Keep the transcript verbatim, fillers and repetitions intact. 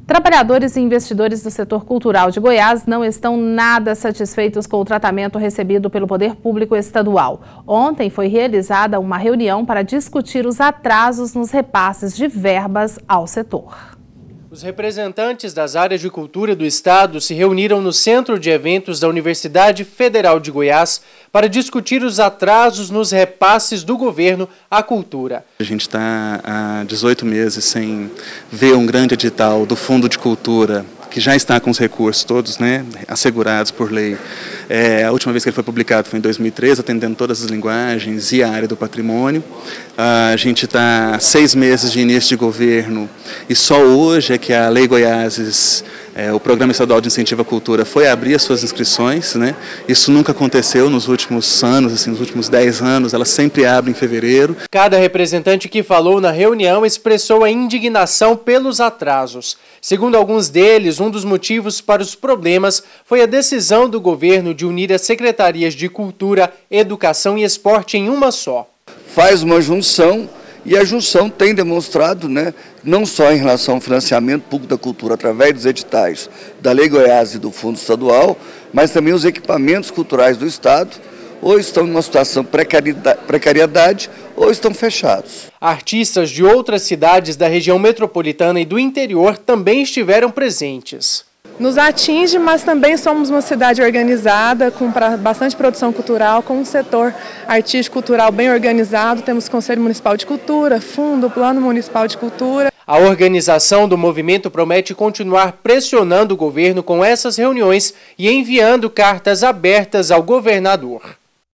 Trabalhadores e investidores do setor cultural de Goiás não estão nada satisfeitos com o tratamento recebido pelo Poder Público Estadual. Ontem foi realizada uma reunião para discutir os atrasos nos repasses de verbas ao setor. Os representantes das áreas de cultura do estado se reuniram no Centro de Eventos da Universidade Federal de Goiás para discutir os atrasos nos repasses do governo à cultura. A gente está há dezoito meses sem ver um grande edital do Fundo de Cultura, que já está com os recursos todos, né, assegurados por lei. É, a última vez que ele foi publicado foi em dois mil e treze, atendendo todas as linguagens e a área do patrimônio. A gente está há seis meses de início de governo e só hoje é que a Lei Goiáses, é, o Programa Estadual de Incentivo à Cultura, foi abrir as suas inscrições, né? Isso nunca aconteceu nos últimos anos, assim, nos últimos dez anos, ela sempre abre em fevereiro. Cada representante que falou na reunião expressou a indignação pelos atrasos. Segundo alguns deles, um dos motivos para os problemas foi a decisão do governo de unir as secretarias de Cultura, Educação e Esporte em uma só. Faz uma junção e a junção tem demonstrado, né, não só em relação ao financiamento público da cultura através dos editais da Lei Goiás e do Fundo Estadual, mas também os equipamentos culturais do Estado ou estão em uma situação de precariedade ou estão fechados. Artistas de outras cidades da região metropolitana e do interior também estiveram presentes. Nos atinge, mas também somos uma cidade organizada, com bastante produção cultural, com um setor artístico-cultural bem organizado. Temos Conselho Municipal de Cultura, Fundo, Plano Municipal de Cultura. A organização do movimento promete continuar pressionando o governo com essas reuniões e enviando cartas abertas ao governador.